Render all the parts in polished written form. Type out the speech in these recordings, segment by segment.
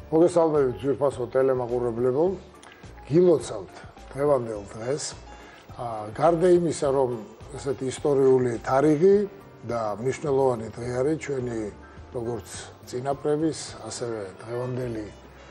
მოგესალმებით ძვირფასო ტელემაყურებლებო. გილოცავთ დღევანდელ დღეს. გარდა იმისა, რომ ესეთი ისტორიული თარიღი და მნიშვნელოვანი დღე არის ჩვენი როგორც წინაპრების, ასევე დღევანდელი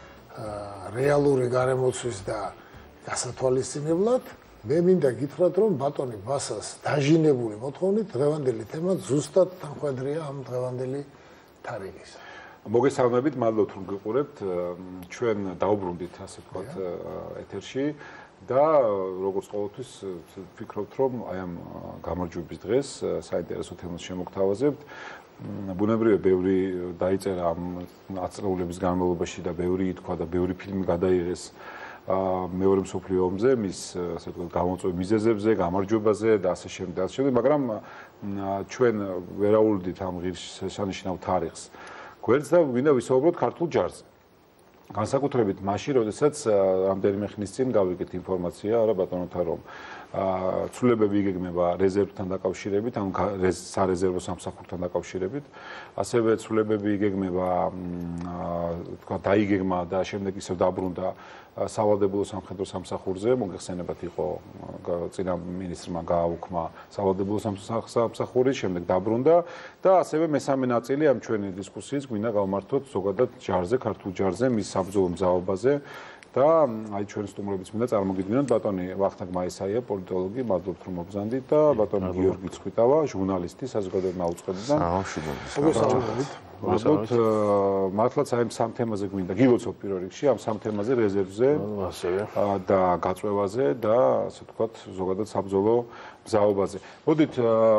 რეალური გარემოცვის და გასათვალისწინებლად, მე მინდა გითხრათ, რომ ბატონი ბასას დაჟინებული მოთხოვნით დღევანდელი თემა ზუსტად თანხვედრია ამ დღევანდელი თარიღის. მოგესალმებით, მადლობთ რომ გიყურებთ. ჩვენ დაუბრუნდით, ასე ვთქვათ, ეთერში და როგორც ყოველთვის ვფიქრობთ, რომ აი ამ გამარჯვების დღეს საინტერესო თემას შემოგთავაზებთ. ბუნებრივია, ბევრი დაიწერა ამ ათწლეულების განმავლობაში და ბევრი ითქვა და ბევრი ფილმი გადაიღეს მეორე მსოფლიო ომზე, მის ასე ვთქვათ, გამოწვევ მიზეზებზე, გამარჯვებაზე და ასე შემდეგ, მაგრამ ჩვენ ვერაულდით ამ ღირსშესანიშნავ თარიღს. გვერდს და მინდა ვისაუბროთ ქართულ ჯარზე. განსაკუთრებით მაშინ, როდესაც რამდენიმე ხნის წინ გავიგეთ ინფორმაცია არა ბატონოთა, რომ ცვლილებები იგეგმება რეზერვთან დაკავშირებით, ან სარეზერვო სამსახურთან დაკავშირებით. ასევე ცვლილებები იგეგმება თქვა დაიგეგმა და შემდეგ ისევ დაბრუნდა სავალდებულო სამხედრო სამსახურზე, მოგეხსენებათ იყო წინა მინისტრმა გააუქმა სავალდებულო სამსახური, შემდეგ დაბრუნდა და ასევე მესამე ნაწილი ამ ჩვენი დისკუსიის გვინდა გავმართოთ ზოგადად ჯარზე, ქართულ ჯარზე, მის საბრძოლო მზაობაზე და აი ჩვენი სტუმრებიც მინდა წარმოგიდგინოთ ბატონი ვახტანგ მაისაია, პოლიტოლოგი, მადლობთ რომ მობრძანდით და ბატონი გიორგი ცხვიტავა, ჟურნალისტი, საზოგადოებრივ აუწყებიდან. მოგესალმებით. მადლობთ, მართლაც აი ამ სამ თემაზე გვინდა გილოცავთ პირველ რიგში, ამ სამ თემაზე, რეზერვზე და გაწვევაზე და ასე ვთქვათ, ზოგადად საბრძოლო მზაობაზე. მოდით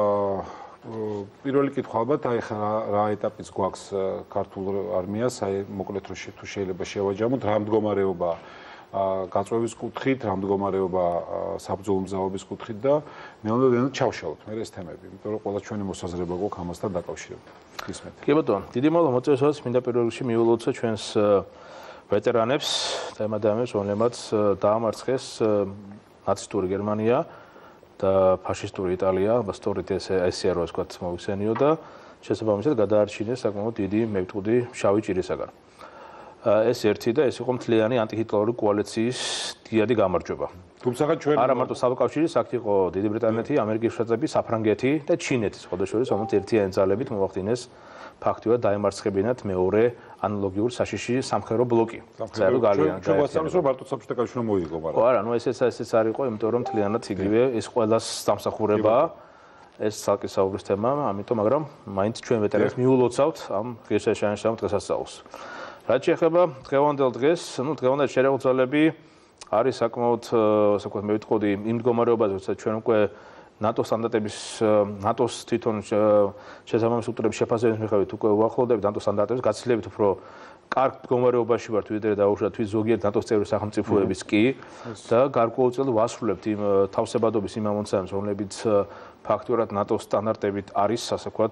პირველი კითხვა ალბათ, აი ხა რა ეტაპიც გვაქვს ქართულ არმიას, აი მოკლედ თუ შეიძლება შევაჯამოთ, რა მდგომარეობა გაწვევის კუთხით, რა მდგომარეობა საბრძოლო მზაობის კუთხით და მე უნდა ჩავშალოთ მე ეს თემები, იმიტომ რომ ყველა ჩვენი მოსაზრება გვაქვს ამასთან დაკავშირებით. ისმეთ. კი ბატონო, დიდი მადლობა მოწვევისას, მინდა პირველ რიგში მიულოცო ჩვენს ვეტერანებს, თემადამებს, რომლებმაც დაამარცხეს ნაცისტური გერმანია და ფაშისტური იტალია, სწორედ ესეა რა ვთქვათ, მოიხსენიო და შესაბამისად გადაარჩინეს საკმაოდ დიდი მევტყუდი შავი ჭირისაგან. ეს ერთი და ეს იყო მთლიანი ანტიჰიტლერული კოალიციის დიდი გამარჯვება. თუმცა ჩვენ არა მარტო საბჭოთა აქ იყო დიდი ბრიტანეთი, ამერიკის შტატები, საფრანგეთი და ჩინეთი, სხვადასხვა რომელიც ერთიანი ძალებით მოახდინეს ფაქტიურად დაემარცხებინათ მეორე ანალოგიურ საშიში სამხედრო ბლოკი. წერო გალიან. ჩვენ გვასწავლეს რომ მარტო საბჭოთა კავშირმა მოიგო, მაგრამ არა, ნუ ესეც არ იყო, იმიტომ რომ მთლიანად იგივე ეს ყველას სამსახურება ეს ცალკე საუბრის თემა, ამიტომ მაგრამ მაინც ჩვენ ვეტერანებს მიულოცავთ ამ ღირსშესანიშნავ დღესასწაულს. რაც შეეხება დღევანდელ დღეს, ნუ დღევანდელი შერეულ ძალები არის საკმაოდ, ასე ვთქვათ, მე ვიტყოდი იმ მდგომარეობაზე, როცა ჩვენ უკვე ნატოს სტანდარტების, ნატოს თვითონ შესაბამის სტრუქტურების შეფასების მიხედვით უკვე უახლოვდებით ნატოს სტანდარტებს, გაცილებით უფრო კარგ მდგომარეობაში ვართ ვიდრე დაუშვათ თვით ზოგიერთ ნატოს წევრი სახელმწიფოების კი და გარკვეულწილად ვასრულებთ იმ თავსებადობის იმ ამოცანებს, რომლებიც ფაქტურად ნატოს სტანდარტებით არის, ასე ვთქვათ,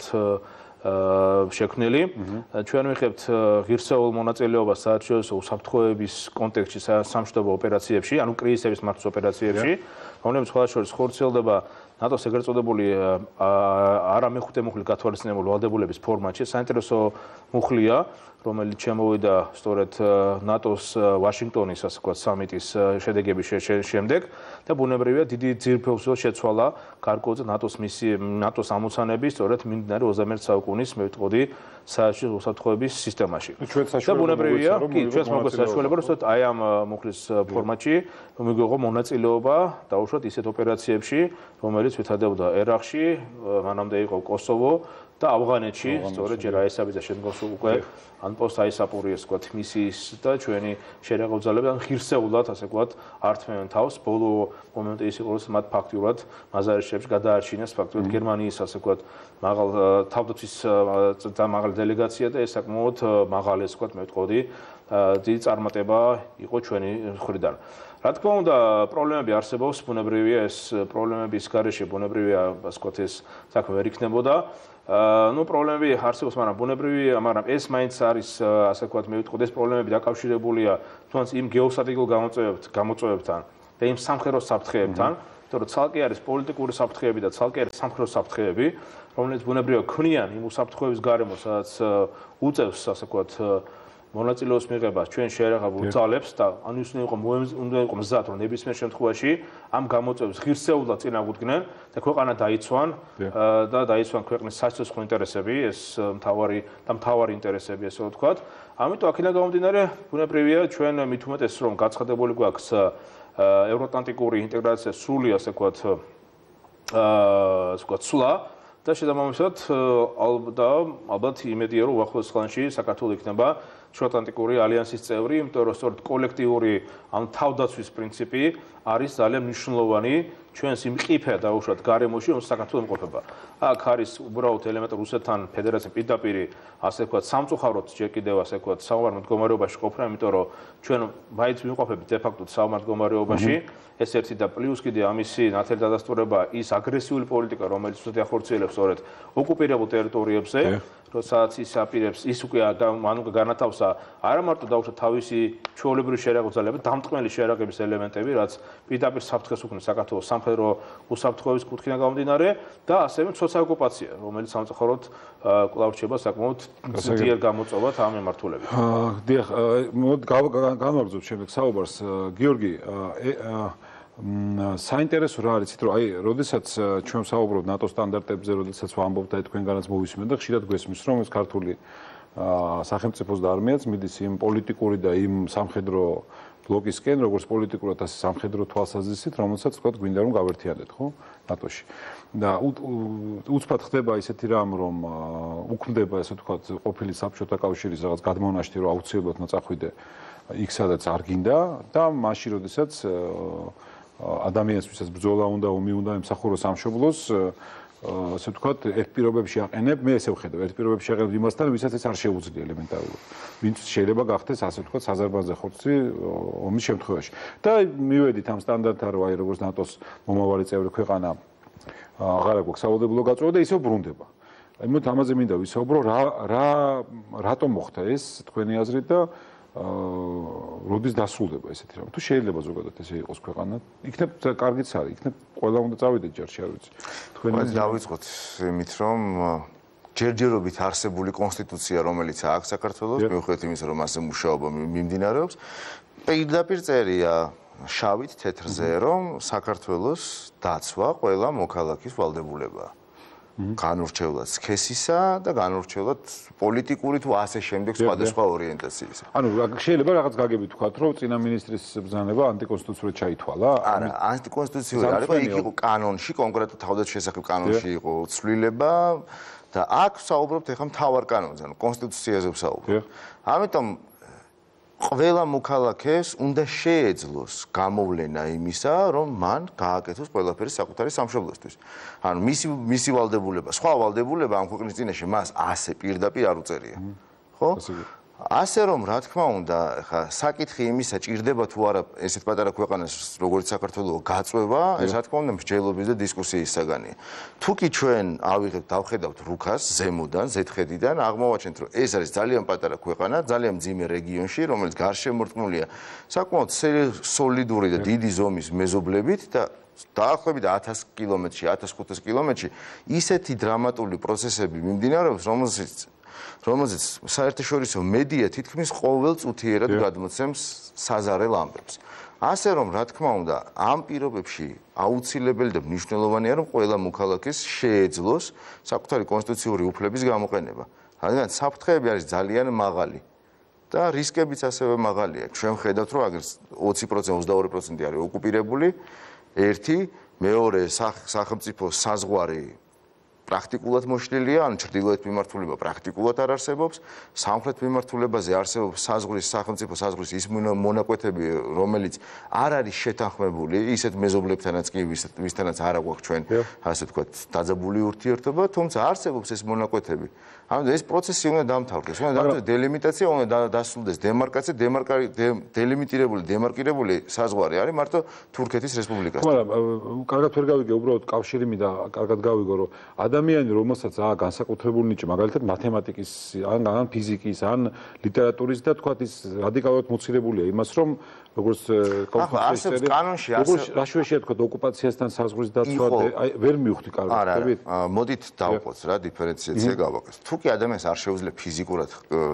შექმნილი. ჩვენ ვიხებთ ღირსეულ მონაწილეობას საერთაშორისო უსაფრთხოების კონტექსტში სამშვიდობო ოპერაციებში, ანუ კრიზისების მართვის ოპერაციებში, რომლებიც სხვადასხვა ხორციელდება ნატოს ეგრეთ წოდებული არამეხუთე მუხლით გათვალისწინებული ვალდებულების ფორმატში. საინტერესო მუხლია, რომელიც შემოვიდა სწორედ ნატოს ვაშინგტონის, ასე ვთქვათ, სამიტის შედეგების შემდეგ და ბუნებრივია დიდი ძირფესო შეცვალა გარკვეულწილად ნატოს ამოცანების სწორედ მიმდინარე 21 საუკუნის მე ვიტყოდი საერთაშორისო უსაფრთხოების სისტემაში. და ბუნებრივია, კი, ჩვენს მოგვეცა საშუალება, რომ სწორედ აი ამ მუხლის ფორმატში მიგვიღო მონაწილეობა დაუშვათ ისეთ ოპერაციებში, რომელიც ვითარდებოდა ერაყში, მანამდე იყო კოსოვო და ავღანეთში, სწორედ ჯერ აესაბი და შემდგომს უკვე ან პოსტ-აისაპური, ასე ვთქვათ, მისიის და ჩვენი შერეულ ძალები ან ღირსეულად, ასე ვთქვათ, ართმევენ თავს. ბოლო მომენტი ის იყო, რომ მათ ფაქტიურად მაზარიშებში გადაარჩინეს ფაქტიურად გერმანიის, ასე ვთქვათ, მაღალ თავდაცვის და მაღალი დელეგაცია და ეს საკმაოდ მაღალი, ასე ვთქვათ, მე ვიტყოდი, დიდი წარმატება იყო ჩვენი მხრიდან. რა თქმა უნდა, პრობლემები არსებობს, ბუნებრივია ეს პრობლემების გარეშე, ბუნებრივია, ასე ვთქვათ, ეს საქმე ვერ იქნებოდა. ნუ პრობლემები არსებობს, მაგრამ ეს მაინც არის, ასე ვთქვათ, მე ვიტყოდი, ეს პრობლემები დაკავშირებულია თუნდაც იმ გეოსტრატეგიულ გამოწვევებთან და იმ სამხედრო საფრთხეებთან, იმიტომ რომ ცალკე არის პოლიტიკური საფრთხეები და ცალკე არის სამხედრო საფრთხეები, რომელიც ბუნებრივია ქმნიან იმ უსაფრთხოების გარემოს, სადაც უწევს, ასე ვთქვათ, მონაწილეობის მიღებას ჩვენ შეერაღებულ ძალებს და ანუ ის უნდა იყო მზად, რომ ნებისმიერ შემთხვევაში ამ გამოწვევებს ღირსეულად წინააღმდეგნენ და ქვეყანა დაიცვან და დაიცვან ქვეყნის საცოცხლო ინტერესები, ეს მთავარი ინტერესები, ასე ვთქვათ. ამიტომ აქედან გამომდინარე, ბუნებრივია ჩვენ მით უმეტეს რომ გაცხადებული გვაქვს ევროატლანტიკური ინტეგრაცია სრული, ასე ვთქვათ, სვლა და შესაბამისად ალბათ იმედია რომ უახლოეს ხანში საქართველოს იქნება შუაატლანტიკური ალიანსის წევრი, იმიტომ რომ სწორედ კოლექტიური ან თავდაცვის პრინციპი არის ძალიან მნიშვნელოვანი ჩვენს იმ ყიფე დაუშვათ გარემოში, რომ საქართველოს იმყოფება. აქ არის უბრალოდ ელემენტარული რუსეთთან ფედერაცია პირდაპირ, ასე ვთქვათ, სამწუხაროდ ჯერ კიდევ ასე ვთქვათ, საომარ მდგომარეობაში ყოფნა, იმიტომ რომ ჩვენ მაინც ვიმყოფებით დე ფაქტო საომარ მდგომარეობაში. ეს ერთი და პლუს კიდე ამისი ნათელი დადასტურება ის აგრესიული პოლიტიკა, რომელიც რუსეთი ახორციელებს სწორედ ოკუპირებულ ტერიტორიებზე, როდესაც ის აპირებს ის უკვე განათავსა არა მარტო დაუშვათ თავისი ჩვეულებრივი შეერაღებული ძალები, დამტყმელი შეერაღების ელემენტები, რაც პირდაპირ საფრთხეს უქმნის საქართველოს სამხედრო უსაფრთხოების კუთხიდან გამომდინარე და ასევე მცოცავი ოკუპაცია, რომელიც სამწუხაროდ კვლავ რჩება საკმაოდ ძლიერ გამოწვევად ამ მიმართულებით. დიახ, განვაგრძობ შემდეგ საუბარს. გიორგი, საინტერესო რა არის, რომ აი, როდესაც ჩვენ ვსაუბრობთ ნატო სტანდარტებზე, როდესაც ვამბობთ და თქვენგანაც მოვისმენთ და ხშირად გვესმის, რომ ეს ქართული სახელმწიფოს და არმიაც მიდის იმ პოლიტიკური და იმ სამხედრო ბლოკისკენ, როგორც პოლიტიკურად, ასე სამხედრო თვალსაზრისით, რომელსაც თქვა გვინდა რომ გავერთიანდეთ, ხო, ნატოში. და უცბად ხდება ისეთი რამ, რომ უქმდება, ასე ვთქვათ, ყოფილი საბჭოთა კავშირის რაღაც გადმონაშთი, რომ აუცილებლად ნაწახვიდე იქ სადაც არ გინდა და მაშინ, როდესაც ადამიანს, ვისაც ბრძოლა უნდა, ომი უნდა ემსახუროს სამშობლოს, ასე ვთქვათ, ერთ პირობებში აყენებ, მე ესე ვხედავ, ერთ პირობებში აყენებ იმასთან, ვისაც ეს არ შეუძლია ელემენტარულად. ვინც შეიძლება გახდეს, ასე ვთქვათ, საზარბაზე ხორცი ომის შემთხვევაში. და მივედით ამ სტანდარტთან, რომ აი როგორც ნატოს მომავალი წევრი ქვეყანა აღარ აქვს სავალდებულო გაწევა და ისევ ბრუნდება. ამიტომ ამაზე მინდა ვისაუბრო, რატომ მოხდა ეს თქვენი აზრით და როდის დასრულდება ესეთი რამ? თუ შეიძლება ზოგადად ესე იყოს ქვეყანა, იქნებ კარგიც არის, იქნებ ყველა უნდა წავიდეთ ჯერში, არ ვიცი. თქვენი დავიწყოთ იმით, რომ ჯერჯერობით არსებული კონსტიტუცია, რომელიც აქვს საქართველოს, მიუხედავად იმისა, რომ ასე მუშაობა მიმდინარეობს, პირდაპირ წერია შავით თეთრზე, რომ საქართველოს დაცვა ყველა მოქალაქის ვალდებულებაა. განურჩევლად სქესისა და განურჩევლად პოლიტიკური თუ ასე შემდეგ სხვადასხვა ორიენტაციისა. ანუ შეიძლება რაღაც გაგებით ვთქვათ, რომ წინა მინისტრის ბრძანება ანტიკონსტიტუციურად ჩაითვალა? არა, ანტიკონსტიტუციური არ იყო, იქ იყო კანონში, კონკრეტულად თავდაცვის შესახებ კანონში იყო ცვლილება და აქ ვსაუბრობთ ეხლა მთავარ კანონზე, ანუ კონსტიტუციაზე ვსაუბრობ. ამიტომ ყველა მოქალაქეს უნდა შეეძლოს გამოვლენა იმისა, რომ მან გააკეთოს ყველაფერი საკუთარი სამშობლოსთვის. ანუ მისი ვალდებულება, სხვა ვალდებულება ამ ქვეყნის წინაშე მას ასე პირდაპირ არ უწერია. ხო? ასე რომ, რა თქმა უნდა, ხა საკითხი იმისა, ჭირდება თუ არა ესეთ პატარა ქვეყანას, როგორც საქართველოს გაწვევა, ეს რა თქმა უნდა მსჯელობის და დისკუსიის საგანია. თუ კი ჩვენ ავიღებთ, დავხედავთ რუქას ზემოდან, ზედხედიდან, აღმოვაჩენთ, რომ ეს არის ძალიან პატარა ქვეყანა, ძალიან მძიმე რეგიონში, რომელიც გარშემორტყმულია საკმაოდ სოლიდური და დიდი ზომის მეზობლებით და დაახლოებით 1000 კილომეტრში, 1500 კილომეტრში ისეთი დრამატული პროცესები მიმდინარეობს, რომელზეც საერთაშორისო მედია თითქმის ყოველ წუთიერად გადმოცემს საზარელ ამბებს. ასე რომ, რა თქმა უნდა, ამ პირობებში აუცილებელი და მნიშვნელოვანია, რომ ყველა მოქალაქეს შეეძლოს საკუთარი კონსტიტუციური უფლების გამოყენება. რადგან საფრთხეები არის ძალიან მაღალი და რისკებიც ასევე მაღალია. ჩვენ ვხედავთ, რომ აგერ 20%, 22% არის ოკუპირებული, ერთი, მეორე სახელმწიფო საზღვარი პრაქტიკულად მოშლილია, ანუ ჩრდილოეთ მიმართულება პრაქტიკულად არ არსებობს, სამხრეთ მიმართულებაზე არსებობს საზღვრის სახელმწიფო საზღვრის ის მონაკვეთები, რომელიც არ არის შეთანხმებული ისეთ მეზობლებთანაც კი, ვისთანაც არ აქვს ჩვენ, ასე ვთქვათ, დაძაბული ურთიერთობა, თუმცა არსებობს ეს მონაკვეთები. ამიტომ ეს პროცესი უნდა დამთავრდეს, უნდა დამთავრდეს დელიმიტაცია, უნდა დასრულდეს დემარკაცია, დელიმიტირებული, დემარკირებული საზღვარი არის მარტო თურქეთის რესპუბლიკასთან. მაგრამ კარგად ვერ გავიგე, უბრალოდ კავშირი მინდა კარგად გავიგო, რომ ადამიანი, რომელსაც განსაკუთრებული ნიჭი, მაგალითად მათემატიკის, ან ფიზიკის, ან ლიტერატურის და თქვათ ის რადიკალურად მოცილებულია იმას, რომ როგორც კონსტიტუციაში კანონში რა შეეშია თქვათ ოკუპაციასთან საზღვრის დაცვა, აი ვერ მივხვდი კარგად, ხდებით? მოდით დავყოთ რა დიფერენციაცია გავაკეთოთ. თუ კი ადამიანს არ შეუძლია ფიზიკურად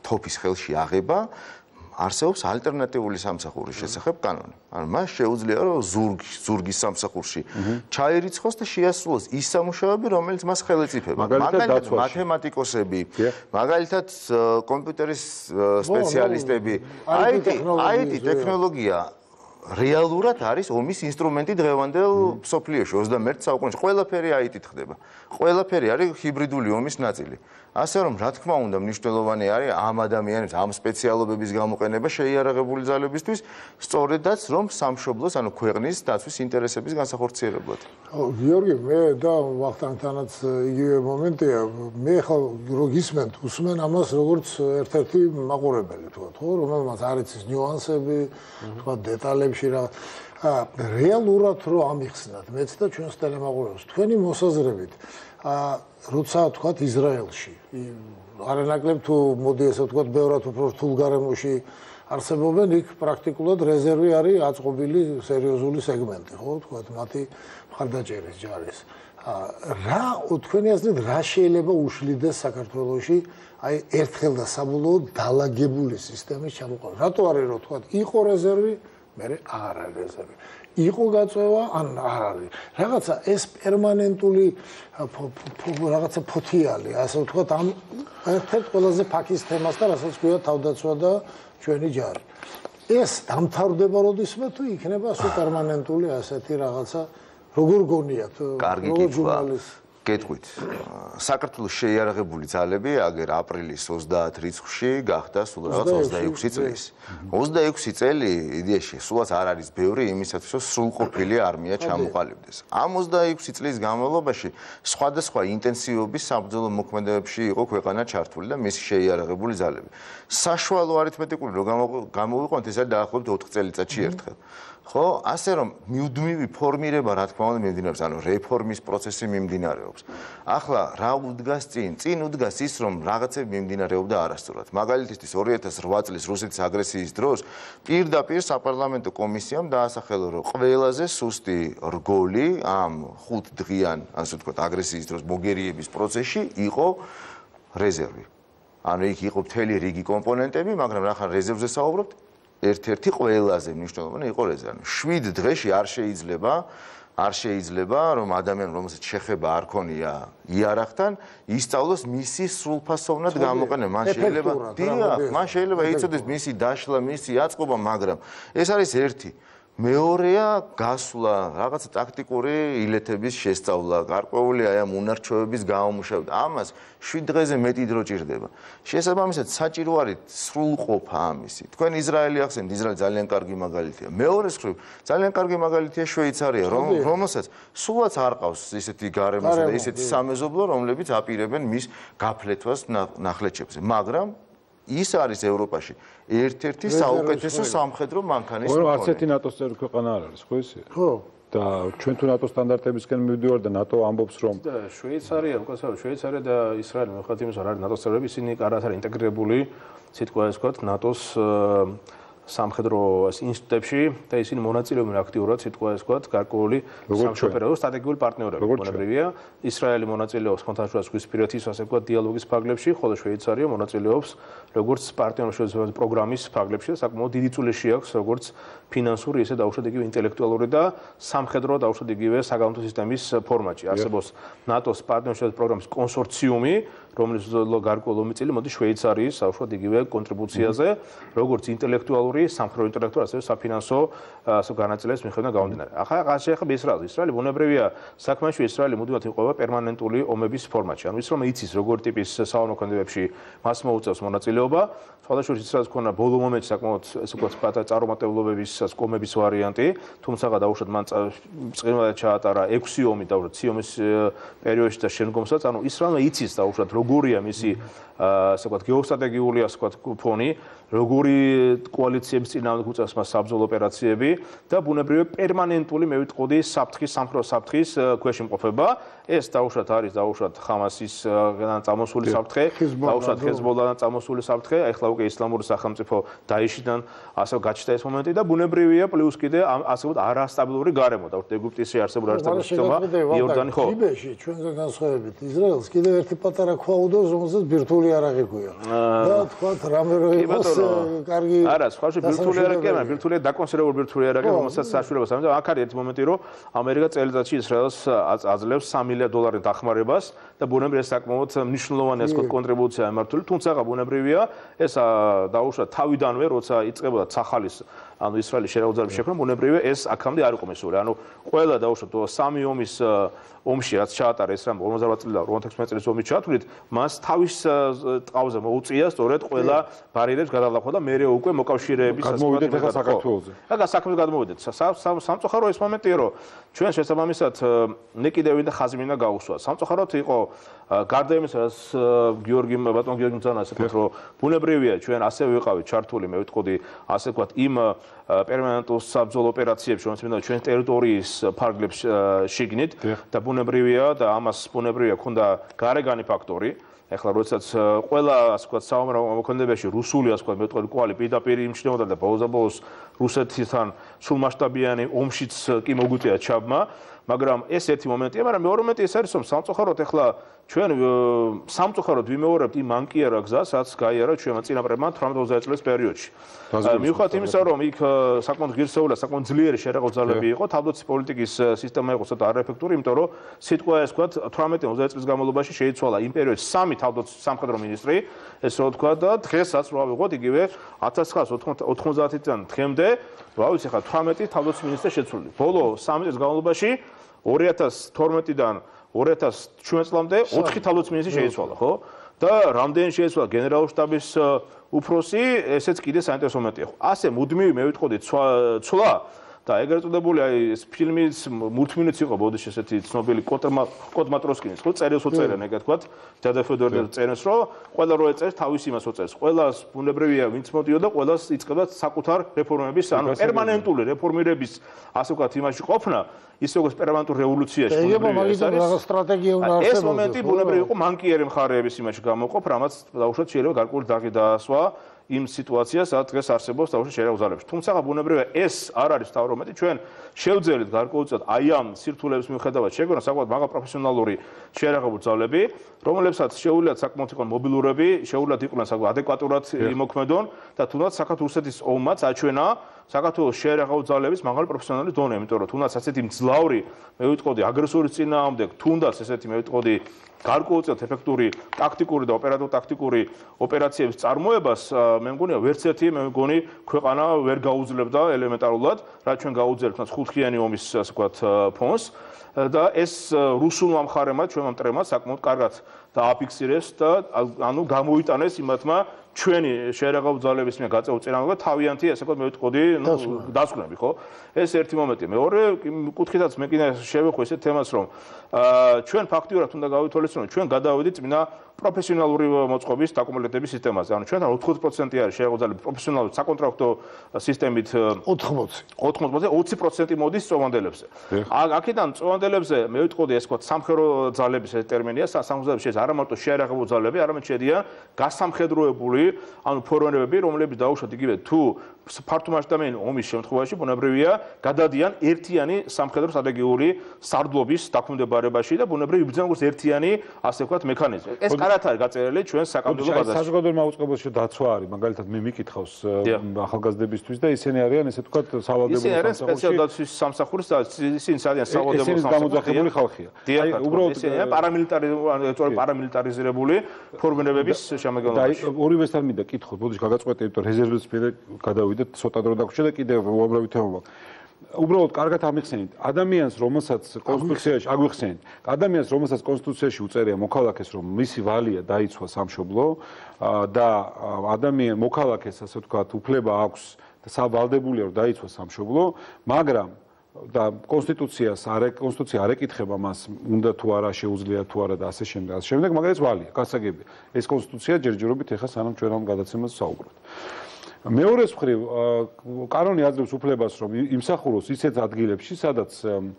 თოფის ხელში აღება არსებობს ალტერნატიული სამსახურის შესახებ კანონი. ანუ მას შეუძლია რომ ზურგის სამსახურში ჩაირიცხოს და შეასრულოს ის სამუშაოები, რომელიც მას ხელეწიფება. მაგალითად მათემატიკოსები, მაგალითად კომპიუტერის სპეციალისტები, IT ტექნოლოგია რეალურად არის ომის ინსტრუმენტი დღევანდელ მსოფლიოში 21 საუკუნეში. ყველაფერი IT-ით ხდება. ყველაფერი არის ჰიბრიდული ომის ნაწილი. ასე რომ, რა თქმა უნდა, მნიშვნელოვანი არის ამ ადამიანებს, ამ სპეციალობების გამოყენება შეიარაღებული ძალებისთვის, სწორედაც რომ სამშობლოს, ანუ ქვეყნის დაცვის ინტერესების განსახორციელებლად. გიორგი, მე და ვახტანგთანაც იგივე მომენტია, მე ხო რო გისმენთ, უსმენ ამას როგორც ერთ-ერთი მაყურებელი თქვა, ხო, რომელმაც არ იცის ნიუანსები, თქვა დეტალებში რა რეალურად რო ამიხსნათ, მეც და ჩვენს ტელემაყურებელს, თქვენი მოსაზრებით, როცა თქვა ისრაელში, არანაკლებ თუ მოდი ესე ვთქვა, ბევრად უფრო რთულ გარემოში არსებობენ, იქ პრაქტიკულად რეზერვი არის აწყობილი სერიოზული სეგმენტი, ხო, თქვა, მათი მხარდაჭერის ჯარის. რა თქვენი აზრით რა შეიძლება უშლიდეს საქართველოში აი ერთხელ და საბოლოოდ დალაგებული სისტემის ჩამოყალიბება? რატო არის რომ თქვა, იყო რეზერვი, მერე არ არის რეზერვი. იყო გაწევა, ან არ არის. რაღაცა ეს პერმანენტული რაღაცა ფოთიალი, ასე ვთქვათ, ამ ერთ-ერთ ყველაზე ფაქის თემასთან, რასაც ქვია თავდაცვა და ჩვენი ჯარი. ეს დამთავრდება როდისმე თუ იქნება სუპერმანენტული ასეთი რაღაცა, როგორ გონიათ? კარგი კითხვა. გეტყვით. საქართველოს შეიარაღებული ძალები აგერ აპრილის 30 რიცხვში გახდა სულ რაღაც 26 წლის. 26 წელი იდეაში სულაც არ არის ბევრი იმისათვის, რომ სრულყოფილი არმია ჩამოყალიბდეს. ამ 26 წლის განმავლობაში სხვადასხვა ინტენსივობის საბრძოლო მოქმედებებში იყო ქვეყანა ჩართული და მისი შეიარაღებული ძალები. საშუალო არითმეტიკული რომ გამოვიყვანთ, ეს არის დაახლოებით 4 წელიწადში ერთხელ. ხო, ასე რომ მიუდმივი ფორმირება, რა თქმა უნდა, მიმდინარეობს, ანუ რეფორმის პროცესი მიმდინარეობს. ახლა რა უდგას წინ? წინ უდგას ის, რომ რაღაცები მიმდინარეობდა არასწორად. მაგალითისთვის 2008 წლის რუსეთის აგრესიის დროს პირდაპირ საპარლამენტო კომისიამ დაასახელა, რომ ყველაზე სუსტი რგოლი ამ 5 დღიან, ასე ვთქვათ, აგრესიის დროს მოგერიების პროცესში იყო რეზერვი. ანუ იქ იყო მთელი რიგი კომპონენტები, მაგრამ რა ხარ რეზერვზე საუბრობთ? ერთ-ერთი ყველაზე მნიშვნელოვანი იყო რეზერვი. 7 დღეში არ შეიძლება, რომ ადამიანი, რომელსაც შეხება არ ქონია იარაღთან, ისწავლოს მისი სრულფასოვნად გამოყენება. მან შეიძლება იცოდეს მისი დაშლა, მისი აწყობა, მაგრამ ეს არის ერთი. მეორეა გასვლა, რაღაცა ტაქტიკური ილეთების შესწავლა, გარკვეული აი ამ უნარჩვევების გამომუშავება. ამას 7 დღეზე მეტი დრო ჭირდება. შესაბამისად, საჭირო არის სრულყოფა ამისი. თქვენ ისრაელი ახსენეთ, ისრაელი ძალიან კარგი მაგალითია. მეორეს მხრივ, ძალიან კარგი მაგალითია შვეიცარია, რომელსაც სულაც არ ყავს ისეთი გარემოსა და ისეთი სამეზობლო, რომლებიც აპირებენ მის გაფლეთვას ნახლეჩებზე. მაგრამ ის არის ევროპაში ერთ-ერთი საუკეთესო სამხედრო მანქანის მქონე. არც ერთი ნატოს წევრი ქვეყანა არ არის, ხო ისე? ხო. და ჩვენ თუ ნატოს სტანდარტებისკენ მივდივარ და ნატო ამბობს რომ შვეიცარია, მოგესალმებით, შვეიცარია და ისრაელი მიუხედავად იმისა, რომ არის ნატოს წევრები, ისინი კარგად არის ინტეგრირებული, სიტყვა ეს ვთქვათ, ნატოს სამხედრო ინსტიტუტებში და ისინი მონაწილეობენ აქტიურად, სიტყვა ეს ვთქვათ, გარკვეული სამშობლო სტრატეგიული პარტნიორები მონაწილეობია. ისრაელი მონაწილეობს ხმელთაშუა ზღვისპირეთის, ასე ვთქვათ, დიალოგის ფარგლებში, ხოლო შვეიცარია მონაწილეობს როგორც პარტნიორობის პროგრამის ფარგლებში და საკმაოდ დიდი წვლილი აქვს როგორც ფინანსური, ისე დაუშვათ იგივე ინტელექტუალური და სამხედრო დაუშვათ იგივე საგამოწმო სისტემის ფორმატში. არსებობს ნატოს პარტნიორობის პროგრამის კონსორციუმი, რომლის გარკვეული ომიწილი მოდის შვეიცარიის დაუშვათ იგივე კონტრიბუციაზე, როგორც ინტელექტუალური, სამხედრო ინტელექტუალური, ასევე საფინანსო განაწილების მიხედვით გამომდინარე. ახლა შეეხება ისრაელს. ისრაელი ბუნებრივია საქმეში, ისრაელი მუდმივად იყვება პერმანენტული ომების ფორმატში. ანუ ის რომ იცის როგორ ტიპის საომოქმედებებში მას მოუწევს მონაწილეობა, სხვადასხვა ისრაელს ქონა ბოლო მომენტში საკმაოდ ესე ვთქვათ წარუმატებლობების კომების ვარიანტი, თუმცა დაუშვათ მან წინასწარ ჩაატარა 6 ომი დაუშვათ ციომის პერიოდში და შემდგომსაც, ანუ ისრაელმა იცის დაუშვათ როგორია მისი ასე ვთქვათ გეოსტრატეგიული ასე ვთქვათ ფონი როგორი კოალიციების წინააღმდეგ უწევს მას საბრძოლო ოპერაციები და ბუნებრივია პერმანენტული მე ვიტყოდი საფრთხის სამხედრო საფრთხის ქვეშ იმყოფება. ეს დაუშვათ არის დაუშვათ ხამასის წამოსული საფრთხე, დაუშვათ ჰეზბოლადან წამოსული საფრთხე, ეხლა უკვე ისლამური სახელმწიფო დაიშიდან ასე გაჩნდა ეს მომენტი და ბუნებრივია პლუს კიდე ასე ვთქვათ არასტაბილური გარემო და ეგვიპტეში არსებული არასტაბილური სისტემა იორდანი ხო ლიბიაში ჩვენგან განსხვავებით ისრაელს კიდევ ერთი პატარა ქვა უდევს რომელსაც ბირთვული არაღი ქვია და თქვათ რამე რო იყოს კარგი არა სხვაში ბირთვული არაღი არა ბირთვული დაკონსერვებული ბირთვული არაღი რომელსაც საშუალებას ამის აქ არის ერთი მომენტი რომ ამერიკა წელიწადში ისრაელს აძლევს $3 მილიარდ დახმარებას და ბუნებრივია საკმაოდ მნიშვნელოვანი ასე ვთქვათ კონტრიბუცია ემართული თუმცა ბუნებრივია ეს დაუშვათ თავიდანვე როცა იწყებოდა ცახალის ანუ ისრაელის შერაუძალების შექმნა ბუნებრივია ეს აქამდე არ იყო მისული ანუ ყველა დაუშვათ სამი ომის ომში რაც ჩაატარა ეს რამ 58 წელი და 56 წლის ომი ჩათვლით მას თავის ტყავზე მოუწია სწორედ ყველა ბარიერებს გადავლახვა და მეორე უკვე მოკავშირეების გადმოვიდეთ ახლა საქართველოზე და საქმეს გადმოვიდეთ სამწუხარო ეს მომენტია რომ ჩვენ შესაბამისად მე კიდევ ვინდა ხაზი მინდა გაუსვა სამწუხაროდ იყო გარდა იმისა რაც გიორგი ბატონ გიორგი მძანა ასე ვთქვათ რომ ბუნებრივია ჩვენ ასე ვიყავით ჩართული მე ვიტყოდი ასე ვთქვათ იმ პერმანენტულ საბრძოლო ოპერაციებში რომელიც მინდა ჩვენ ტერიტორიის ფარგლებს შიგნით და ბუნებრივია და ამას ბუნებრივია ქონდა გარეგანი ფაქტორი ეხლა როდესაც ყველა ასე ვთქვათ საომრ მოქმედებაში რუსული ასე ვთქვათ მე ვიტყოდი კვალი პირდაპირ იმჩნეოდა და ბოლოს რუსეთთან სრულმასშტაბიანი ომშიც კი მოგვიწია ჩაბმა მაგრამ ეს ერთი მომენტია მაგრამ მეორე მომენტი ეს არის რომ სამწუხაროდ ეხლა ჩვენ სამწუხაროდ ვიმეორებთ იმ მანკიერა გზას რაც გაიარა ჩვენმა წინაპრებმა 18-20 წლის პერიოდში მიუხედავად იმისა რომ იქ საკმაოდ ღირსეული და საკმაოდ ძლიერი შერეღო-ძალები იყო თავდაცვის პოლიტიკის სისტემა იყო ცოტა არაეფექტური იმიტომ რომ სიტყვა ეს ვთქვათ 18-20 წლის განმავლობაში შეიცვალა იმ პერიოდში სამი თავდაცვის სამხედრო მინისტრი ეს რო ვთქვა და დღესაც რა ვიღოთ იგივე 1990-დან დღემდე რა ვიცი ხა 18 თავდაცვის მინისტრი შეცვლილი ბოლო 3 წლის განმავლობაში 2012-დან 2017 წლამდე 4 თავდაცვის მინისტრი შეიცვალა, ხო? და რამდენი შეიცვალა გენერალური შტაბის უფროსი, ესეც კიდე საინტერესო მომენტია. ასე მუდმივი მე ვიტყოდი ცვლა და ეგრეთ წოდებული აი ეს ფილმის მულტფილმიც იყო ბოდიში ესეთი ცნობილი კოტ მატროსკინის ხო წერილს უწერენ ეგეთ ვთქვათ დედა ფედორელი წერს რომ ყველა რო ეწერს თავის იმას უწერს ყველას ბუნებრივია ვინც მოდიოდა ყველას იწყებდა საკუთარ რეფორმების ანუ პერმანენტული რეფორმირების ასე ვთქვათ იმაში ყოფნა ის როგორც პერმანენტულ რევოლუციაში ეს მომენტი ბუნებრივი იყო მანკიერი მხარეების იმაში გამოყოფ რამაც დაუშვათ შეიძლება გარკვეული დაღი დაასვა იმ სიტუაციას რაც დღეს არსებობს თავში შერეღო-ძალებში. თუმცა ბუნებრივია ეს არ არის თავრომეტი ჩვენ შევძელით გარკვეულწილად აი ამ სირთულეების მიუხედავად შეგვენა საკმაოდ მაღალ პროფესიონალური შერეღო-ძალები, რომლებსაც შეუძლიათ საკმაოდ იყვნენ მობილურები, შეუძლიათ იყვნენ საკმაოდ ადეკვატურად იმოქმედონ და თუნდაც საქართველოს რუსეთის ომმაც აჩვენა საქართველოს შერეღო-ძალების მაღალი პროფესიონალური დონე, იმიტომ რომ თუნდაც ასეთი მძლავრი მე ვიტყოდი აგრესორის წინააღმდეგ თუნდაც ესეთი მე ვიტყოდი გარკვეულწილად ეფექტური ტაქტიკური და ოპერატიულ-ტაქტიკური ოპერაციების წარმოებას მე მგონია ვერც ერთი მე მგონი ქვეყანა ვერ გაუძლებდა ელემენტარულად რაც ჩვენ გაუძლებთ მას ხუთხიანი ომის ასე ვთქვათ ფონს და ეს რუსულმა მხარემ ჩვენმა მტრებმა საკმაოდ კარგად დააფიქსირეს და ანუ გამოიტანეს იმათმა ჩვენი შერეღო-ძალების მიერ გაწეულ წინააღმდეგ თავიანთი ასე ვთქვათ მე ვიტყოდი დასკვნები ხო ეს ერთი მომენტია მეორე კუთხითაც მე კიდე შევეხო ესეთ თემას რომ ჩვენ ფაქტიურად უნდა გავითვალისწინოთ ჩვენ გადავიდით წინა პროფესიონალური მოწყობის დაკუმულირების სისტემაზე ანუ ჩვენთან 80% არის შერეღო-ძალები პროფესიონალური საკონტრაქტო სისტემით 80 20% მოდის წოვანდელებზე აქედან წოვანდელებზე მე ვიტყოდი ეს ვთქვათ სამხედრო ძალების ეს ტერმინია სამხედრო ძალების არა მარტო შერეღო-ძალები არამედ შედიან გასამხედროებული ანუ ფორმირებები რომლებიც დაუშვათ იგივე თუ ფართომასშტაბიანი ომის შემთხვევაში ბუნებრივია გადადიან ერთიანი სამხედრო სტრატეგიული სარდლობის დაქვემდებარებაში და ბუნებრივია იბრძენ როგორც ერთიანი ასე ვთქვათ მექანიზმი. ეს კარათ არის გაწერილი ჩვენ საკანონმდებლო ბაზაში. საზოგადოებრივ მაუწყებელში დაცვა არის, მაგალითად მე მიკითხავს ახალგაზრდებისთვის და ისინი არიან ესე ვთქვათ სავალდებულო ისინი არიან სპეციალ დაცვის სამსახურის და ისინი არიან სავალდებულო გამოძახებული ხალხია. აი უბრალოდ ისინი პარამილიტარიზირებული ფორმირებების შემადგენლობაში. და ორივესთან მინდა კითხოთ, ბოდიში გაგაწყვეტე, იმიტომ რეზერვის პირე გადავიდეთ, ცოტა დრო დაგვრჩა და კიდევ უამრავი თემა. უბრალოდ კარგად ამიხსენით ადამიანს რომელსაც კონსტიტუციაში აგვიხსენით ადამიანს რომელსაც კონსტიტუციაში უწერია მოქალაქეს რომ მისი ვალია დაიცვა სამშობლო და ადამიან მოქალაქეს ასე ვთქვათ უფლება აქვს და სავალდებულია რომ დაიცვა სამშობლო მაგრამ და კონსტიტუცია არ ეკითხება მას უნდა თუ არა შეუძლია თუ არა და ასე შემდეგ მაგრამ ეს ვალია გასაგებია ეს კონსტიტუცია ჯერჯერობით ეხა სანამ ჩვენ ამ გადაცემას საუბრობთ მეორეს მხრივ კანონი აძლევს უფლებას რომ იმსახუროს ისეთ ადგილებში სადაც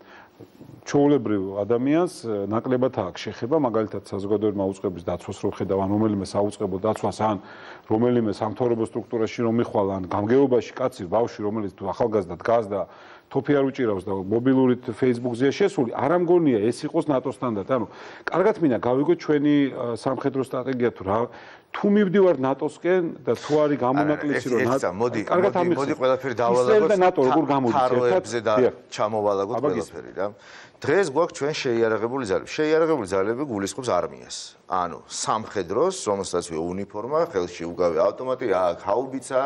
ჩვეულებრივ ადამიანს ნაკლებად აქვს შეხება, მაგალითად საზოგადოებრივი მაუწყებლობის დაცვას რო ხედავ, ან რომელიმე საუწყებო დაცვას, ან რომელიმე სამთავრობო სტრუქტურაში რომ მიხვალ, ან გამგეობაში კაცი, ბავშვი, რომელიც ახალგაზრდა დგას და თოფი არ უჭირავს და მობილურით Facebook-ზეა შესული, არ ამგონია ეს იყოს ნატოს სტანდარტი. ანუ კარგად მინდა გავიგოთ ჩვენი სამხედრო სტრატეგია თუ რა თუ მივდივარ ნატოსკენ და თუ არის გამონაკლისი რომ მოდი ყველაფერი დავალაგოთ და ნატო როგორ გამოდის ერთად და ჩამოვალაგოთ ყველაფერი რა. დღეს გვაქვს ჩვენ შეიარაღებული ძალები. შეიარაღებული ძალები გულისხმობს არმიას. ანუ სამხედროს, რომელსაც უნიფორმა, ხელში უგავი ავტომატი, ჰაუბიცა,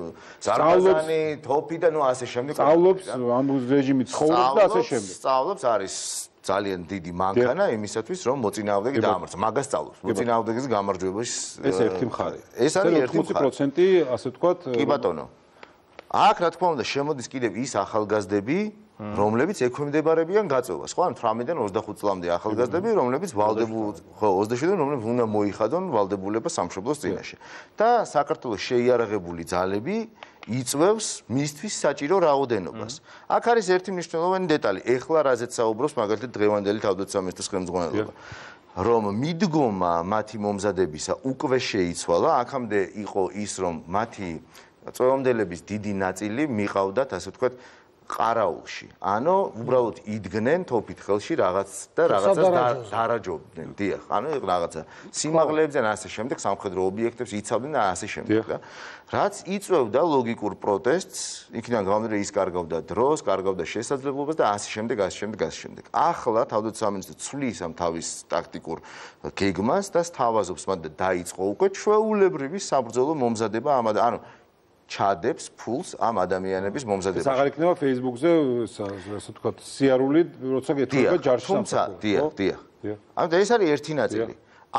ზარბაზანი, თოფი და ნუ ასე შემდეგ. სწავლობს ამ რეჟიმით ცხოვრობს და ასე შემდეგ. სწავლობს არის ძალიან დიდი მანქანა იმისათვის რომ მოწინააღმდეგე დაამარცხოს. მაგას სწავლობს. მოწინააღმდეგეს გამარჯვებაში ეს ერთი მხარე. ეს არის 80% ასე ვთქვათ. კი ბატონო. აქ რა თქმა უნდა შემოდის კიდევ ის ახალგაზრდები, რომლებიც ექვემდებარებიან გაწევას. ხო, 18-დან 25 წლამდე ახალგაზრდები, რომლებიც ვალდებულ, ხო, 27-დან რომლებიც უნდა მოიხადონ ვალდებულება სამშობლოს წინაშე. და საქართველოს შეიარაღებული ძალები იწვევს მისთვის საჭირო რაოდენობას. აქ არის ერთი მნიშვნელოვანი დეტალი. ეხლა რაზეც საუბრობს მაგალითად დღევანდელი თავდაცვის ხელმძღვანელობა. რომ მიდგომა მათი მომზადებისა უკვე შეიცვალა, აქამდე იყო ის რომ მათი წვევამდელების დიდი ნაწილი მიყავდათ, ასე ვთქვათ, ყარაულში. ანუ უბრალოდ იდგნენ თოფით ხელში რაღაც და რაღაცას დარაჯობდნენ. დიახ, ანუ რაღაცა სიმაღლეებზე და ასე შემდეგ სამხედრო ობიექტებს იცავდნენ და ასე შემდეგ და რაც იწვევდა ლოგიკურ პროტესტს, იქიდან გამომდინარე ის კარგავდა დროს, კარგავდა შესაძლებლობას და ასე შემდეგ, ასე შემდეგ, ასე შემდეგ. ახლა თავდაცვის სამინისტრო ცვლის ამ თავის ტაქტიკურ გეგმას და სთავაზობს მათ და დაიწყო უკვე ჩვეულებრივი საბრძოლო მომზადება ამ ანუ ჩადებს ფულს ამ ადამიანების მომზადებას. ეს აღარ იქნება Facebook-ზე, ასე ვთქვათ, სიარული, როცა გეთხოვება ჯარში სამსახური. დიახ. ანუ ეს არის ერთი ნაწილი.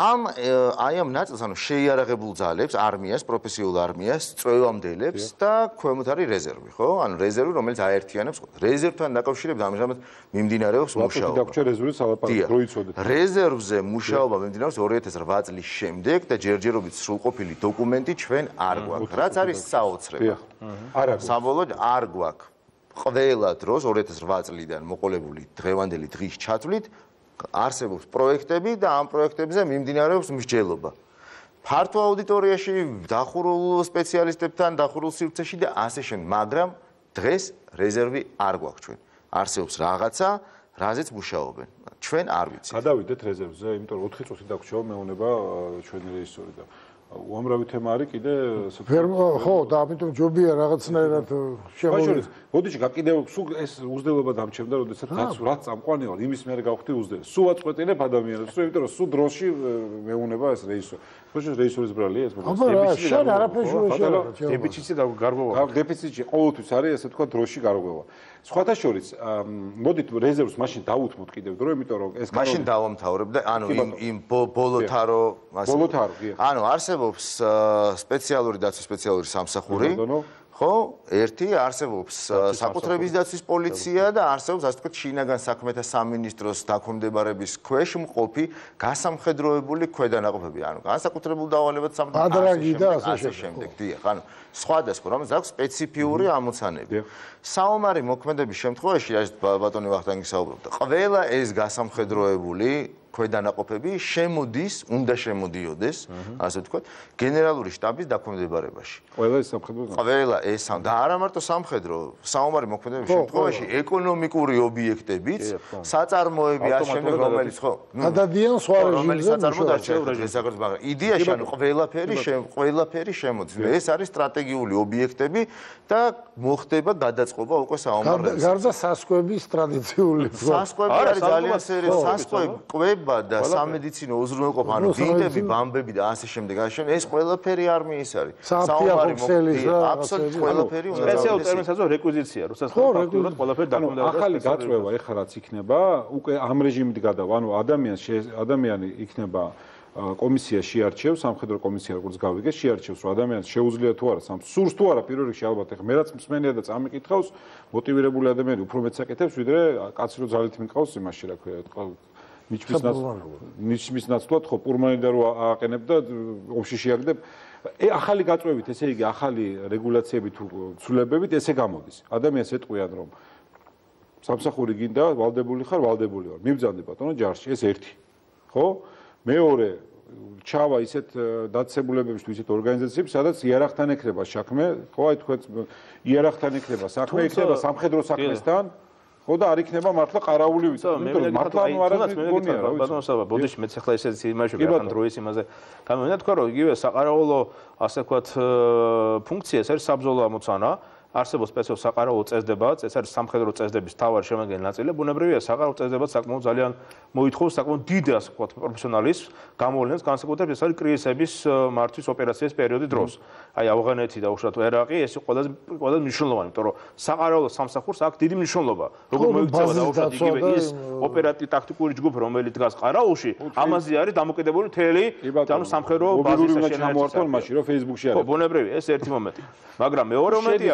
ამ ნაწილს, ანუ შეიარაღებულ ძალებს, არმიას, პროფესიულ არმიას, წვევამდელებს და ქვემოთ არის რეზერვი, ხო? ანუ რეზერვი, რომელიც აერთიანებს ყველას. რეზერვთან დაკავშირებით ამჟამად მიმდინარეობს მუშაობა. დაგვრჩა რეზერვის სალაპარაკო, რო იცოდეთ. რეზერვზე მუშაობა მიმდინარეობს 2008 წლის შემდეგ და ჯერჯერობით სრულყოფილი დოკუმენტი ჩვენ არ გვაქვს. რაც არის საოცრება. არ აქვს. საბოლოოდ არ გვაქვს. ყველა დროს 2008 წლიდან მოყოლებული დღევანდელი დღის ჩათვლით არსებობს პროექტები და ამ პროექტებზე მიმდინარეობს მსჯელობა. ფართო აუდიტორიაში, დახურულ სპეციალისტებთან, დახურულ სივრცეში და ასე შემდეგ, მაგრამ დღეს რეზერვი არ გვაქვს ჩვენ. არსებობს რაღაცა, რაზეც მუშაობენ. ჩვენ არ ვიცით. გადავიდეთ რეზერვზე, იმიტომ რომ 4 წუთი დაგვრჩავა მეუნება ჩვენი რეჟისორი და უამრავი თემა არის კიდე ხო და ამიტომ ჯობია რაღაცნაირად შემოგვიყვანოს. მოდიში გაკიდევ სულ ეს უზრდელობა დამჩემდა, როდესაც რაც წამყვანი ვარ, იმის მერე გავხდი უზრდელი. სულ აწყვეტინებ ადამიანებს, იმიტომ რომ სულ დროში მეუნება ეს რეჟისორი. პროჟექტ რეჟისორის ბრალია ეს აბა რა, შენ არაფერს შეეშალა. დეფიციტი და გარღვევა. დეფიციტი ყოველთვის არის, ასე თქვა, დროში გარღვევა. სხვათა შორის, მოდით რეზერვს მაშინ დავუთმოთ კიდევ დრო, იმიტომ რომ ეს მაშინ დავამთავრებ და ანუ იმ ბოლოთარო, ანუ არსებობს სპეციალური დაცვის სპეციალური სამსახური. ხო, ერთი არსებობს საკუთრების დაცვის პოლიცია და არსებობს ასე ვთქვათ შინაგან საქმეთა სამინისტროს დაქვემდებარების ქვეშ მყოფი გასამხედროებული ქვედანაყოფები. ანუ განსაკუთრებულ დავალებად ბადრაგი და ასე შემდეგ. დიახ, ანუ სხვადასხვა რომელსაც აქვს სპეციფიური ამოცანები. საომარი მოქმედების შემთხვევაში, რაც ბატონი ვახტანგი საუბრობდა, ყველა ეს გასამხედროებული ქვედანაყოფები შემოდის, უნდა შემოდიოდეს, ასე ვთქვათ, გენერალური შტაბის დაქვემდებარებაში. ყველა ეს სამხედრო ყველა ეს და არა მარტო სამხედრო, საომარი მოქმედების შემთხვევაში ეკონომიკური ობიექტებიც, საწარმოები ასე შემდეგ, რომელიც ხო, გადადიან სხვა რომელიც საწარმოო არჩევს საქართველოს, მაგრამ იდეაში ანუ ყველაფერი შემოდის. ეს არის სტრატეგიული ობიექტები და მოხდება გადაწყობა უკვე საომარ რეზერვში. გარდა სასკვების ტრადიციული სასკვები არის ძალიან სერიოზული სასკვები და სამედიცინო უზრუნველყოფა, ანუ დინტები, ბამბები და ასე შემდეგ, ეს ყველაფერი არმიის არის. საომარი მოქმედება, აბსოლუტურად ყველაფერი უნდა სპეციალურ ტერმინს აზრო რეკვიზიცია, როდესაც ფაქტურად ყველაფერი დაკვემდებარება. ახალი გაწვევა ეხლა რაც იქნება, უკვე ამ რეჟიმით გადავა, ანუ ადამიანი იქნება კომისია შეარჩევს, სამხედრო კომისია როგორც გავიგე, შეარჩევს, რომ ადამიანს შეუძლია თუ არა, სურს თუ არა პირველ რიგში ალბათ ეხლა მე რაც მსმენია და წამიკითხავს, მოტივირებული ადამიანი უფრო მეტს აკეთებს, ვიდრე კაცი რო ძალით მიყავს იმაში, რა ქვია, ნიჩმის ნაცვლად ხო პურმანი და რო აყენებ და ომში შეაგდებ ახალი გაწვევით, ესე იგი, ახალი რეგულაციებით თუ ცვლილებებით ესე გამოდის. ადამიანს ეტყვიან, რომ სამსახური გინდა, ვალდებული ხარ, ვალდებული ვარ. მიბრძანდი ბატონო ჯარში, ეს ერთი. ხო? მეორე ჩავა ისეთ დაწესებულებებში თუ ისეთ ორგანიზაციებში, სადაც იარაღთან ექნება საქმე, ხო, აი თქვენ იარაღთან ექნება საქმე, იქნება სამხედრო საქმესთან, ხო და არ იქნება მართლა ყარაული ვიცით, იმიტომ რომ მართლა არ გონია რა ვიცი. ბატონო საბა, ბოდიში მეც ახლა ესეც იმაში ვიყავ დროის იმაზე. გამოვიდა თქვა რომ იგივე საყარაულო ასე ვქვათ ფუნქცია ეს არის საბრძოლო ამოცანა. არსებობს სპეციალური საყარაულო წესდება, ეს არის სამხედრო წესდების მთავარი შემადგენელი ნაწილი. ბუნებრივია, საყარაულო წესდება საკმაოდ ძალიან მოითხოვს საკმაოდ დიდ ასე ვქვათ პროფესიონალიზმს, გამოვლენას, განსაკუთრებით ეს არის კრიზისების მართვის ოპერაციის პერიოდი დროს. აი ავღანეთი და უშუალოდ ერაყი ეს ყველაზე მნიშვნელოვანი, იმიტომ რომ საყარაულო სამსახურს აქვს დიდი მნიშვნელობა. როგორ მოიქცევა და უშუალოდ იგივე ის ოპერატიულ-ტაქტიკური ჯგუფი, რომელიც დგას ყარაულში, ამაზე არის დამოკიდებული მთელი ანუ სამხედრო ბაზის შემოარტყმონ მაშინ რომ Facebook-ში არის. ხო, ბუნებრივი, ეს ერთი მომენტი. მაგრამ მეორე მომენტია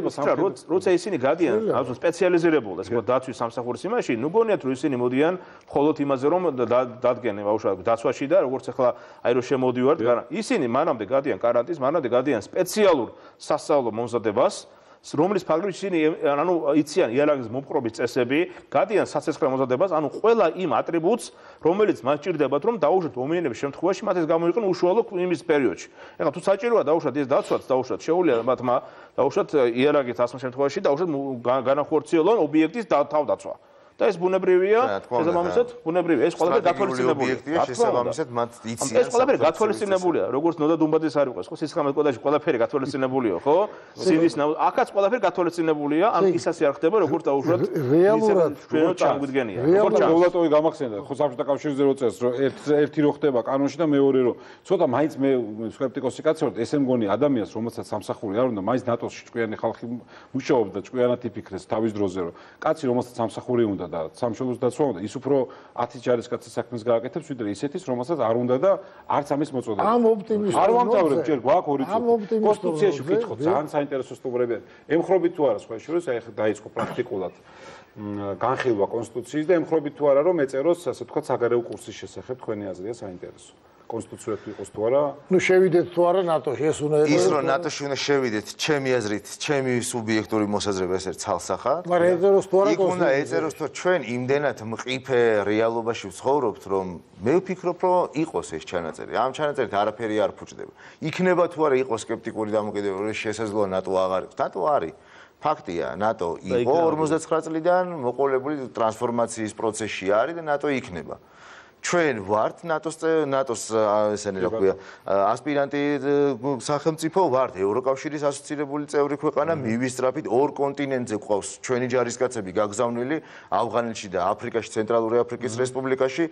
როცა ისინი გადიან ამ სპეციალიზირებულ ეს ხო დაცვის სამსახურის იმაში, ნუ გონიათ რომ ისინი მოდიან მხოლოდ იმაზე რომ დადგენენ ბავშვებს დაცვაში და როგორც ახლა აი რომ შემოდივართ, მაგრამ ისინი მანამდე გადიან კარანტინს, მანამდე გადიან სპეციალურ სასწავლო მომზადებას, რომლის ფარგლებში ისინი ანუ იციან იარაღის მომპყრობის წესები, გადიან საცეცხლე მომზადებას, ანუ ყველა იმ ატრიბუტს, რომელიც მათ ჭირდებათ, რომ დაუშვათ ომიანების შემთხვევაში მათ ეს გამოიყენონ უშუალო იმის პერიოდში. ეხლა თუ საჭიროა დაუშვათ ეს დაცვაც, დაუშვათ შეუძლია მათმა დაუშვათ იარაღით ასმა შემთხვევაში დაუშვათ განახორციელონ ობიექტის თავდაცვა. და ეს ბუნებრივია, შესაბამისად, ბუნებრივია, ეს ყველაფერი გათვალისწინებულია. შესაბამისად, მათ იციან. ეს ყველაფერი გათვალისწინებულია, როგორც ნოდა დუმბაძის არ იყოს, ხო, სისხლის კოდაში ყველაფერი გათვალისწინებულია, ხო? სინის აქაც ყველაფერი გათვალისწინებულია, ან ისასე არ ხდება, როგორც დაუშვათ რეალურად ჩვენ წამგვიდგენია. როგორც დევლატოვი გამახსენდა, ხო საბჭოთა კავშირზე რო წეს, რომ ერთი რო ხდება კანონში და მეორე რო ცოტა მაინც მე სკეპტიკოსი კაცი ვარ, ესე მგონი ადამიანს, რომელსაც სამსახური არ უნდა, მაინც ნატოში ჭკვიანი ხალხი მუშაობს და ჭკვიანად იფიქრეს თავის დროზე, რომ კაცი რომელსაც სამსახური უნდა და სამშობლოს დაცვა უნდა, ის უფრო 10 ჯარისკაცის საქმეს გააკეთებს, ვიდრე ისეთის, რომელსაც არ უნდა და არც ამის მოწოდება. ამ ოპტიმიზმს არ ვამთავრებ, ჯერ გვაქვს 2 წუთი. კონსტიტუციაში ვკითხოთ, ძალიან საინტერესო სტუმრები. ემხრობით თუ არა სხვა შორის, აი ახლა დაიწყო პრაქტიკულად განხილვა კონსტიტუციის და ემხრობით თუ არა, რომ ეწეროს, ასე ვთქვათ, საგარეო კურსის შესახებ თქვენი აზრია საინტერესო. კონსტიტუციად იყოს თუ არა? ნუ შევიდეთ თუ არა ნატოში, ეს უნდა ის რომ ნატოში უნდა შევიდეთ, ჩემი აზრით, ჩემი სუბიექტური მოსაზრება ეს არის ცალსახად. მაგრამ ეწეროს თუ არა იქ უნდა ეწეროს თუ ჩვენ იმდენად მყიფე რეალობაში ვცხოვრობთ, რომ მე ვფიქრობ, რომ იყოს ეს ჩანაწერი. ამ ჩანაწერით არაფერი არ ფუჭდება. იქნება თუ არა იყოს სკეპტიკური დამოკიდებულება, შესაძლოა ნატო აღარ იყოს. ნატო არის. ფაქტია, ნატო იყო 59 წლიდან მოყოლებული ტრანსფორმაციის პროცესში არის და ნატო იქნება. ჩვენ ვართ ნატოს ესენი რა ქვია ასპირანტი სახელმწიფო ვართ ევროკავშირის ასოცირებული წევრი ქვეყანა მივისწრაფით ორ კონტინენტზე ყავს ჩვენი ჯარისკაცები გაგზავნილი ავღანეთში და აფრიკაში ცენტრალური აფრიკის რესპუბლიკაში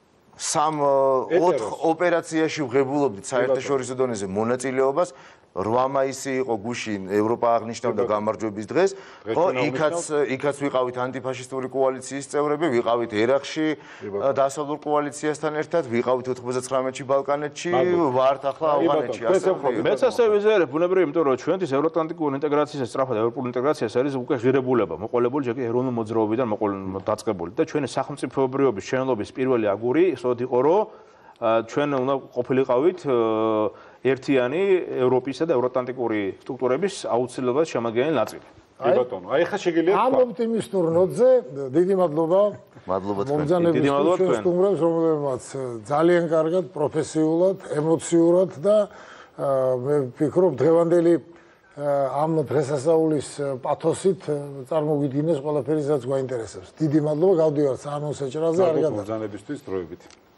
3-4 ოპერაციაში ვღებულობდით საერთაშორისო დონეზე მონაწილეობას 8 მაისი იყო გუშინ ევროპა აღნიშნავდა გამარჯვების დღეს ხო იქაც ვიყავით ანტიფაშისტური კოალიციის წევრები ვიყავით ერაყში დასავლურ კოალიციასთან ერთად ვიყავით 99-ში ბალკანეთში ვართ ახლა ავღანეთში მეც ასე ვიზიარებ ბუნებრივია იმიტომ რომ ჩვენთვის ევროატლანტიკური ინტეგრაციის სწრაფად ევროპული ინტეგრაცია არის უკვე ღირებულება მოყოლებული ჯერ ეროვნულ მოძრაობიდან დაწყებული და ჩვენი სახელმწიფოებრიობის შენობის პირველი აგური ისოდ იყო რომ ჩვენ უნდა ყოფილიყავით ერთიანი ევროპისა და ევროატლანტიკური სტრუქტურების აუცილებლად შემადგენელი ნაწილი. კი ბატონო, აი ხა შეგიძლიათ ამ ოპტიმისტურ ნოტზე დიდი მადლობა. მადლობა თქვენ. დიდი მადლობა თქვენ სტუმრებს, რომლებმაც ძალიან კარგად, პროფესიულად, ემოციურად და მე ვფიქრობ დღევანდელი ამ დღესასწაულის პათოსით წარმოგვიდგინეს ყველაფერი, რაც გვაინტერესებს. დიდი მადლობა, გავდივართ საანონსო ჭრაზე, არ გადაგვართ. ბრძანებისთვის დროებით.